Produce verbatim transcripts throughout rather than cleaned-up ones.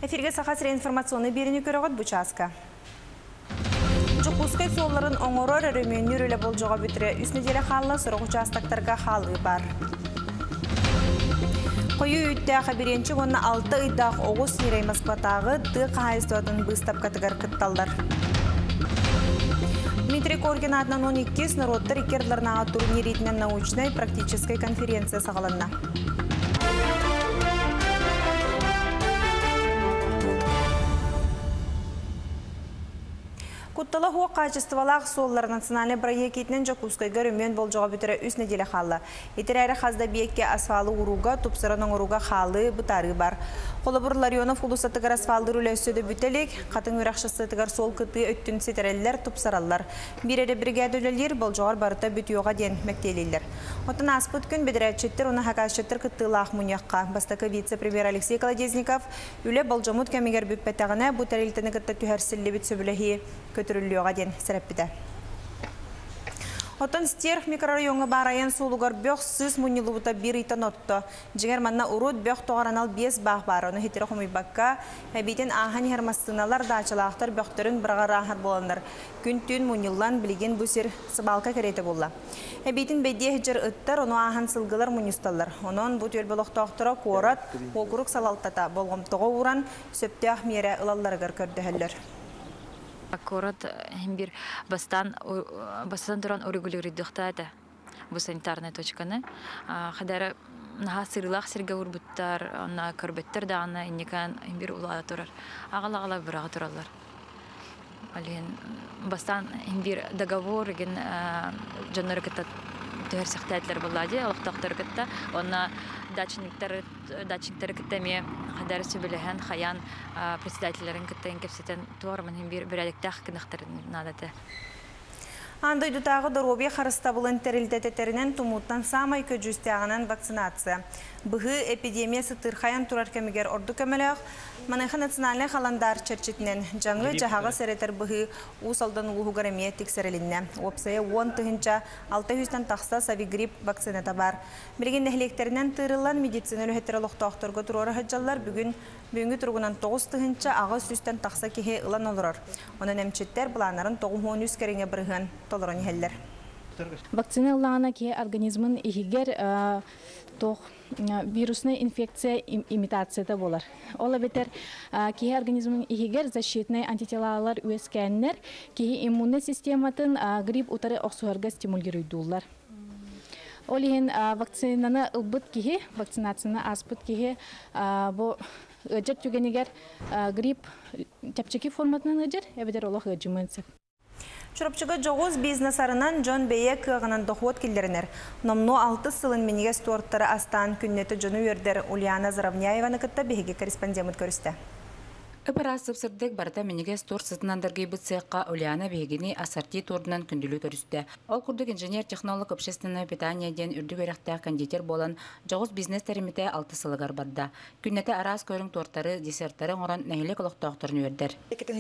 Эфирге сақасыры информационный беріні көріғат бұчаска. Жүкускай солларын оңырыр өріменнер өлі бол жоға бүтірі үс неделі қалла сұрық участақтарға қалы бар. Қойы үйтті қаберенчі ғонна алты ұйдақ оғыз нерей Москватағы ды қайыстуатын бұстап катығар күтталдар. Дмитрий Коргин атынан он екі народтар икерларнаға турниритінен научной практической конференция сағаланна. Куттала хуа качестволақ соллар национальный проектінен Жакускайга рөмен бол жоға бүтірі үс неделі қалы. Етерәрі қазда бейекке асфалы ұруға, тұпсырының ұруға қалы бұтары бар. Қолыбыр Ларионов ұлысатығар асфалды рөлі өсөді бүтелік, қатын өрақшысытығар сол күтті өттін сетерелілер тұпсыралар. Бірері бригадөлелер бол жоғар барыта бүтіоға ден мәктейлілер. Отын аспыт күн бедірәтшеттер, оны хақасшеттер күттілақ мұнияққа. Бастықы вице-премьер Алексей Колодезников үлі бол жомут кәмегер бүппәтәғіне бұтарелтіні күтті түхәрсілі бүт сөбілігі көтіріліоға ден сірәппіді. Отын стерх микрорайонға барайын солуғар бөқ сыз мұнилуыта бір итан отты. Жігер манна ұрут бөқ тоғаранал бес бақ бар. Оны хетері құмай баққа әбейтен ағын ермастыналар дачылақтар бөқтірін бірғар ағыр боландар. Күн түн мұнилан білген бұсер сыбалқа кереті болла. Әбейтен бәдде хеджер ұттар, оны ағын сылғылар мұнисталар. Онын бұт өлбілік тоқтыра қорат, оқырық салалтата болғымтығы уран сөпті ақмері ұлаларығар көрді. Аккурат химбир бастан бастан туран урегулируйдыхта это бу санитарная точканы хадара наха сырлах сирге урбуттар на көрбеттер да аны инекан химбир улада турар агала-агала бирага туралар алин бастан химбир договор ген жанрыкта терсехтәтләр булады алыктактар китта онна дачниктер дачниктер киттеме хадар сөбеләһән хаян председательләрен киттен кепсетен туармын химбир берәлектә хакынактар надаты. Андай дутағы дороби харыста булын терилдәтетерінен тумуттан самай көджүстәғынан вакцинация. Бұғы эпидемиясы тырхаян турар кәмігер орду көмелек, манайха национальный халандар черчетінен жаңы жағаға сәретер бұғы усалдан ұғығарамия тексерілінне. Опсая он тұхынча алты жүзден тақса савигрип вакцината бар. Бірген нәхілектерінен тырылан медицина өліхетері лоқтауқтырғы тұроры хаджалар бүгін бүгінгі тұрғынан тоғыз тұхынча ағыз жүзден тақса кеге ұлан олырыр. Оның әмчеттер бұланарын тоғыз он үз кәріңе бірген толырын хәлләр. Вакцина ұлағына ке организмын ихигер вирусная инфекция имитацияда болар. Ола бетер ке организмын ихигер защитный антителалар өскәннер, ке иммунный систематын грипп утары оқсуарга стимулируйдулар. Олиген вакцинаны ылбыт кеге, вакцинацияны аспыт кеге бу ыжыр түгенегер грипп тәпчеки форматынан ыжыр, әбедер олақ ыжымынсық. Чурапчыға жоғыз бизнесарынан Джон Бейе кығынан доқуат келдерінер. Номну алты сылын менеге стуарттары астан күннеті жону өрдер Ульяна Заравняеваны кітті бейге корреспондемет көрісті. Ыпыра сыпсырдық барда менеге стуар сытынандыргай бұт сыйыққа Ульяна бейгені ассорти турынан күнділі көрісті. Ол күрдік инженер-технолог общественное питание ден үрдік өріқтағы кондитер болан жоғыз бизнес тәріміте алты сылығар барда. Күннеті арас көрің торттары, десерттары оран нәхілік олықтақтырын өрдер.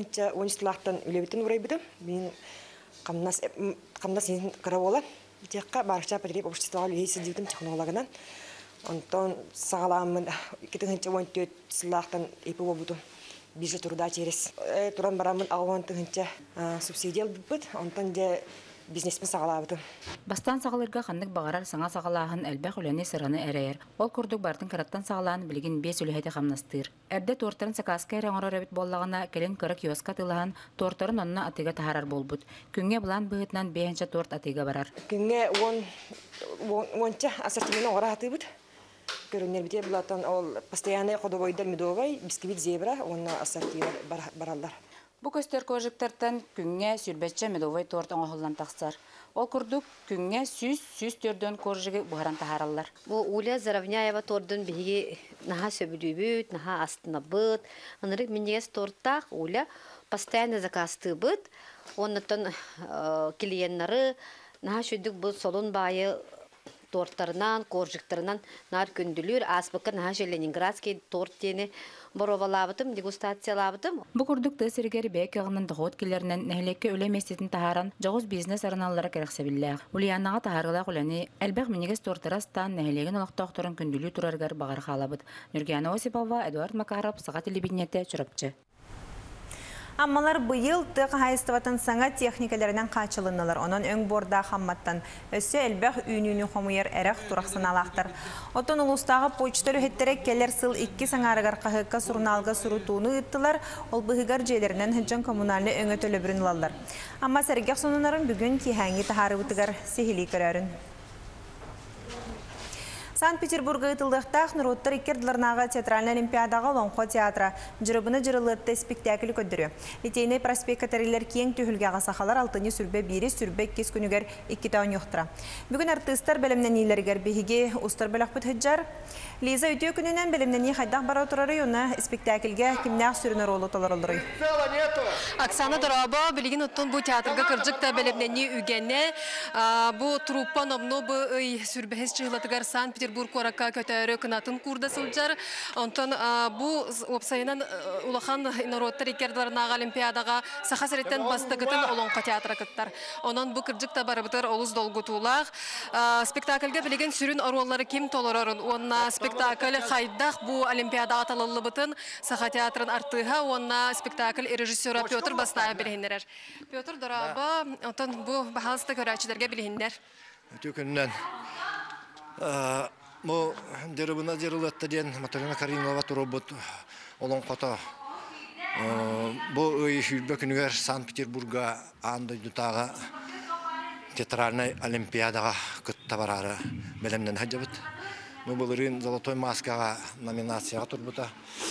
Камнас каравола текка барча потреб общества лейси дивтим технологиядан онтон сагаламын кетенче вонтөт сылактан эпи болбуту биржа турда через туран барамын агвантынча субсидия бит онтон де бизнесмен сагалабыты. Бастан сагалырга ханнык багарар саңа сагалаһын әлбәх үләне сыраны әрәйер. Ол күрдүк бартын караттан сагалаһын билген бес үләһәте хамнастыр. Әрдә торттарын сакаска рәңгәр рәбит боллагына келен кырык киоска тылаһын торттарын онна атыга таһарар болбут. Күнгә булан быһытнан бәһенчә торт атыга барар. Күнгә он онча ассортимент ора атыбыт. Көрүнер бите булатан ол постоянный ходовойдар медовый бисквит зебра онна ассортимент баралар. Бу көстер кожыктардан күнгә сүрбәтчә медовый торт оңголлан таксар. Ол күрдүк күнгә сүз сүз төрдөн коржыгы бугаран таһараллар. Бу Уля Заравняева тордун биги наха сөбүлүбүт, наха астына быт. Анырык миннес торттак Уля постоянно заказты быт. Оннотон клиенттары наха шүдүк бу солон байы торттарынан, коржиктарынан нар көндүлүр, аспыкка наха Ленинградский торт тени боровалабытым, дегустациялабытым. Бу курдук тесергер бек ягынан дохот килернен нәһлекке өлеместен тахаран жагыз бизнес араналлары керексебилләр. Улиянага тахарыла куланы әлбәг минигес тортарастан нәһлеген олохтоқторын көндүлү тураргар багар халабыт. Нургияна Осипова, Эдуард Макаров, Сага телевидениете чурапчы. Аммалар быйыл тык хайыстыватын саңа техникаларынан қачылынылар. Онан өң борда қамматтан өсі әлбәқ үйнүйні қомуер әрәқ тұрақсыналақтар. Отын ұлыстағы почтары хеттерек келер сыл икки саңарығар қағыққа сұрналға сұрутуыны ұттылар, ол бұғығар жейлерінен хүджан коммунальны өңі төлі бірін лалар. Амма сәргек сонынарын бүгін кейхәңгі тахары бұтығар сехили көрәрін. Санкт-Петербурга ытылдықтақ Нұроттар икерділернаға театральный олимпиадаға Лонқо театра жырыбыны жырылытты спектакль көддірі. Литейный проспект катарилер кең түйілгеға сақалар алтыны сүрбе бері сүрбе кес күнігер икки таун yoқтыра. Бүгін артыстар бәлімнен елергер бейге ұстар бәлік бұт хүджар. Лиза өтеу күнінен бәлімнен қайдақ бара тұрары оны спектакльге кімнәқ сүрінер олы толырылыры. Оксана Дораба білген ұттын бұл театрға кірджікті бәлімнен үгенне. Бұл труппа номны бұл сүрбәхес чығылатығар Санкт-Петербург Коракка көтәрі кынатын курда сылжар. Онтан бұл опсайынан улахан Нұроттар икерділернаға олимпиадаға сақасыреттен бастығытын олонқа театра кыттар. Онан бұл кірджікті барыбытыр олыз долгутулақ. Спектакльге білген сүрін оруалары кем толырарын. Онна спектакль қайдақ бұл олимпиадаға талылы бұтын сақа театрын артыға. Онна спектакль режиссера Петр Бастая білгендер. Петр Дораба, онтан бұл бағалысты көрәчілерге білгендер. Төкіннен Мо дербина дерлетте ден Матарина Каримова турбут олон кото. Бу ишүрбө күнүгөр Санкт-Петербурга анда дутага театральный олимпиадага кытта барары белемнен хаҗабыт. Мо булырын золотой маскага номинацияга турбута.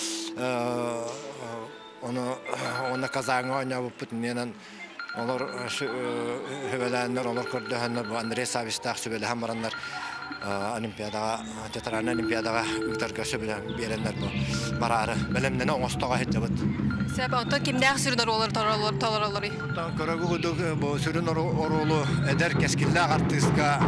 Оны оны Казанга ойнап бүтүннен олар хөвеләннәр олар көрдәһәннәр бу Андрей Савистах сөбеле хамараннар олимпиадаға театральный олимпиадаға үтәргә сөбеле береннәр бу барары белемнән оңостага һәҗәбет. Сәбә анда кимдә сүрнәр олар таралар таралар. Тан көрәгү бу сүрнәр оролу эдер кескиллә артистка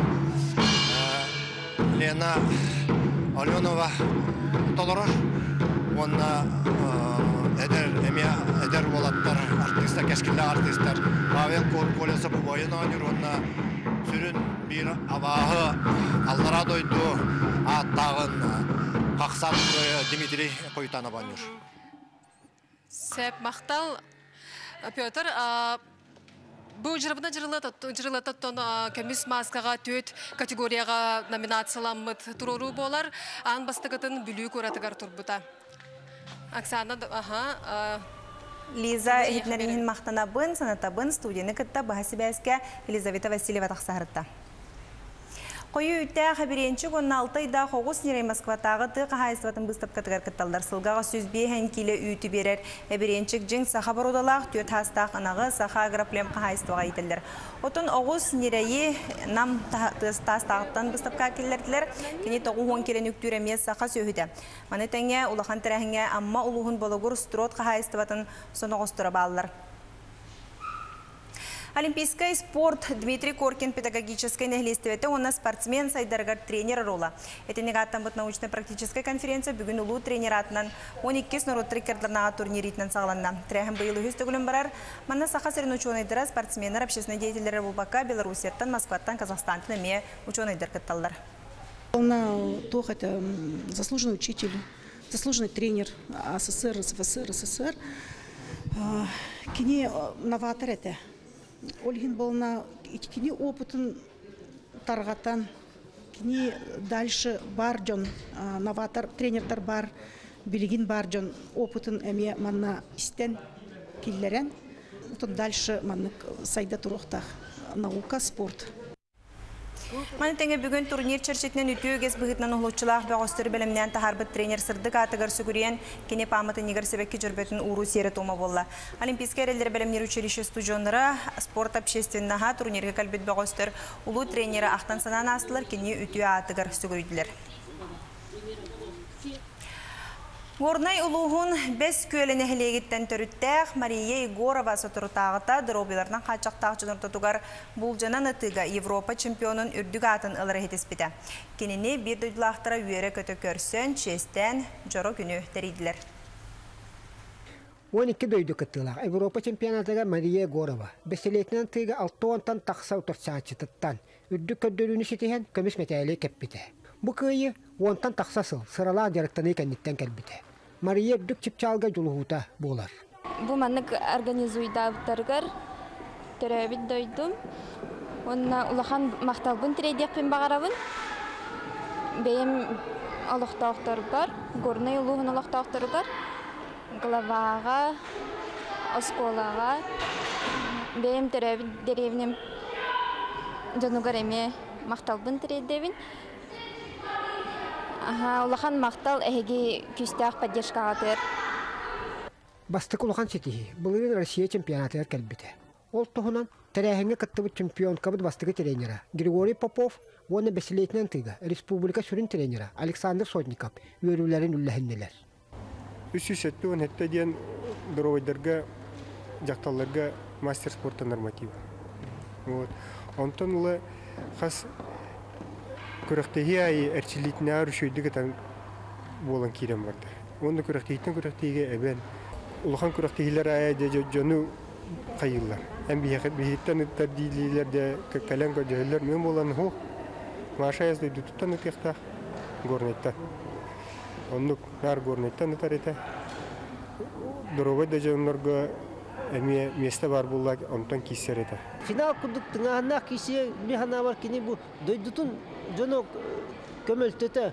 Лена Аленова толора. Онна эдер эмия эдер болаттар артистка кескиллә артисттар. Павел Корполеса бу бойына онна сүрін bir abahı allara doydu attağın қақсан Дмитрий Койтана банюр. Сәп мақтал Петр бұл жырыбына жырылататтан көміс маскаға төт категорияға номинацияланмыт тұрору болар. Ан бастығытын бүлі көратығар тұрбыта. Оксана, аха... Лиза хитнерин мақтана бын, саната бын, студияны кытта бағасы бәске Елизавета Васильева тақсағырытта. Қойы үтті қабиренші күнін алтайда қоғыс нерей Москватағы тұқы хайыстыватын бұстап катығар кытталдар. Сылғаға сөз бейхен келі үйті берер. Әбіреншік жың сақа барудалақ, төт хастақ анағы сақа агроплем қайыстыға етілдер. Отын оғыз нерейі нам тастағыттан бұстап кәкелерділер. Кені тоғы он келен үктүр әмес сақа сөйді. Маны тәңе улахан тәрәхіңе амма улуғын болығыр строт қайыстыватын соны ғостыра балылар. Олимпийский спорт Дмитрий Коркин педагогической нәхлестеветі, оны спортсмен сайдаргар тренер рола. Это негаттан бұт научно-практическая конференция бүгін ұлу тренер атынан он екі Нұроттар икерділернаға турниритнен сағыланна. Трәхім бұйылы хүсті күлім барар. Манна сақа сәрін ученыйдыра спортсменер общественной деятелері Булбака, Белорусияттан, Москваттан, Казахстантан әме ученыйдыр кытталдар. Тох это заслуженный учитель, заслуженный тренер СССР, СФСР, СССР. Кини новатор это. Ольгин болна кини опытын таргатан, кини дальше бар жон новатор тренердар бар, билигин бар жон опытын эме манна истен киллерен. Утон дальше манна сайда турухтах наука, спорт. Маны тәңе бүгін турнир чәрчетінен үтіөгес бұғытнан ұлытшылақ бағыстыры бәлімнен тахарбыт тренер сырдық атығыр сүгірен кене памыты негір себекке жүрбетін уру сері тома болла. Олимпийский әрелер бәлімнер училище студионыра спорт общественнаға турнирге кәлбет бағыстыр ұлу тренері ақтан санан астылар кене үтіө атығыр сүгірейділер. Горнай улуғын бес көліне хілегіттен түріттәқ Мария Егорова сотырытағыта дробиларынан қачақтақ жыныртатуғар бұл жанан ұтыға Европа чемпионын үрдіг атын ылыры хетеспеді. Кеніне бір дөйділақтыра үйері көті көрсін, честен, жоро күні тәрейділер. он iki дөйді күттілақ Европа чемпионатыға Мария Егорова. Беселетінен тыға алты онтан тақса ұтырсаңчытыттан үрдіг көддөріні шетеген көміс мәтәлі кәппіті. Бұ көйі онтан тақсасыл сырала жарықтаны кәнеттен кәлбіті. Мария үрдік чіпчалға жұлығута болар. Бұ манық организуйдабытарғар түрәбіт дойдым. Онна улахан мақталбын тірейдекпен бағарабын. Бәйім олықтауқтар бар, горнай улуғын олықтауқтар бар. Главаға, осколаға, бәйім түрәбіт деревнем жануғар әме мақталбын тірейдебін. Аха, улахан мақтал әйге күстәқ поддержкаға төр. Бастық улахан сетихи, бұлырын Россия чемпионатыр кәлбіті. Ол тұғынан тәрәхіңе қыттыбы чемпион қабыд бастығы тренера Григорий Попов, оны бәселетінен тыға республика сүрін тренера Александр Сотников өрілерін үлләхіннелер. Үсі сәтті он әтті ден дұровайдарға, жақталарға мастер спорта нормативы. Онтан ұлы қас көріқтегі айы әрчілейтіне әрі шөйдігі тан болан кейрен барды. Онды көріқтейтін көріқтеге әбен. Улахан көріқтегілер айы жону қайылар. Әм бейеттен үттар дейлейлер де кәлен көдейлер мен болан хоқ. Маша язды дүттан үттіқтақ горнеттан. Онды әр горнеттан үттар еті. Дұровай да жонларға әме месті бар болар, онтан кейсер еті. Финал күрдік тыңағына кейсе не ғана бар кені бұл дойдытын жону көмөлтөті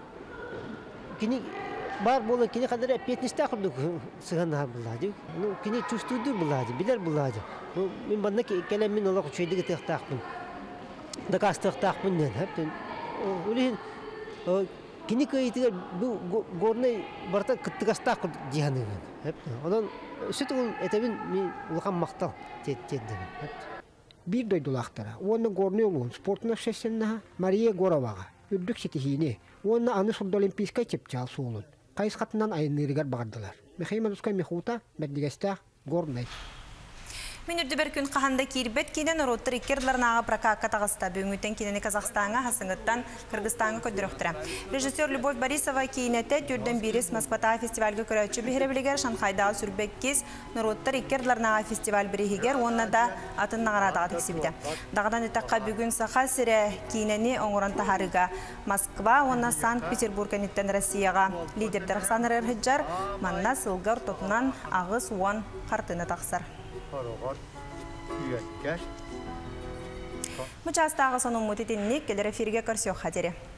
кені бар болы кені қадыр әпетнесті ақырдық сығанға бұлады. Кені чувствуды бұлады, білер бұлады. Мен банда кәлеммен олақ үшейдігі тықтақпын. Дақасты тықтақпын нен. Олеген кені көйтігер бұл горнай барта күттігасты ақырдық дияныған. Онан сөт ол әтәбін мен ұлған мақтал теддім. Bir doydulaqtara. Onu gornay olun sportuna sessenna Maria Gorova'ga. Ürdük setihini. Onu anı sulda olimpiska çepçal soğulun. Kayıs katından ayınlırıgar bağırdılar. Mekhimen uskay mehuta, meddigestah, gornay. Минүрді бір күн қағанда кейірбет кейден ұроттыр иккердларнаға прокатқа тағыста бүйіңіттен кейдені Казахстанға, Хасыңыттан Кыргызстанға көдіріқтірі. Режиссер Любовь Борисова кейінеті түрден берес Москватаға фестивальға көрәтші бігіребілігер Шанхайдағы сүрбеккіз ұроттыр иккердларнаға фестиваль бірігігер, онына да атын нағарадыға тексебді. Дағадан етаққа бүгін сақа сірі кейінені оңыран тахарыға Москва, онына Санкт-Петербург әнеттен Россияға. Лидердер Қсаныр әрхіджар, манна сылғар тотынан ағыз уан қартыны тақсар. Мұчастағы соның мұтетіннік келер эфирге көрсек қадері.